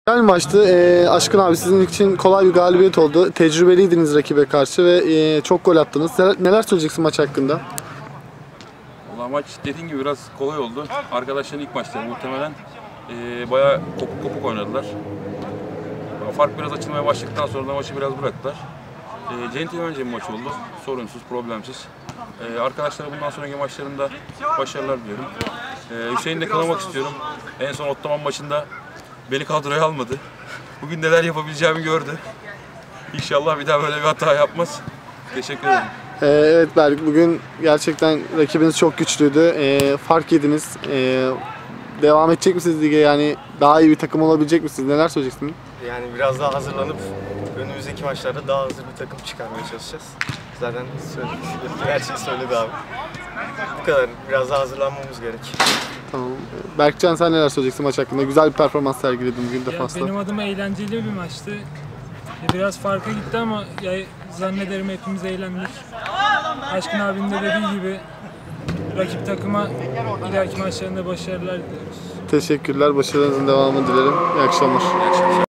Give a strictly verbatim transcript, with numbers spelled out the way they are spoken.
Güzel maçtı. Ee, Aşkın abi sizin için kolay bir galibiyet oldu. Tecrübeliydiniz rakibe karşı ve e, çok gol attınız. Neler, neler söyleyeceksin maç hakkında? Valla maç dediğin gibi biraz kolay oldu. Arkadaşların ilk maçları muhtemelen e, bayağı kopuk kopuk oynadılar. Fark biraz açılmaya başladıktan sonra da maçı biraz bıraktılar. E, Centilmence bir maç oldu. Sorunsuz, problemsiz. E, arkadaşlara bundan sonraki maçlarında başarılar diliyorum. E, Hüseyin'i de kınamak istiyorum. En son Ottoman maçında beni kadroya almadı. Bugün neler yapabileceğimi gördü. İnşallah bir daha böyle bir hata yapmaz. Teşekkür ederim. Ee, evet Berk, bugün gerçekten rakibiniz çok güçlüydü. Ee, fark yediniz. Ee, devam edecek misiniz lige? Yani daha iyi bir takım olabilecek misiniz? Neler söyleyeceksiniz? Yani biraz daha hazırlanıp önümüzdeki maçlarda daha hazır bir takım çıkarmaya çalışacağız. Zaten söyledik, her şeyi söyledi abi. Bu kadar. Biraz daha hazırlanmamız gerek. Tamam. Berkcan sen neler söyleyeceksin maç hakkında? Güzel bir performans sergiledin bugün Ya defansta. benim adıma eğlenceli bir maçtı. Ya biraz farka gitti ama ya zannederim hepimiz eğlendik. Aşkın abinin de dediği gibi rakip takıma ileriki maçlarında başarılar diliyoruz. Teşekkürler. Başarınızın devamını dilerim. İyi akşamlar. İyi akşamlar.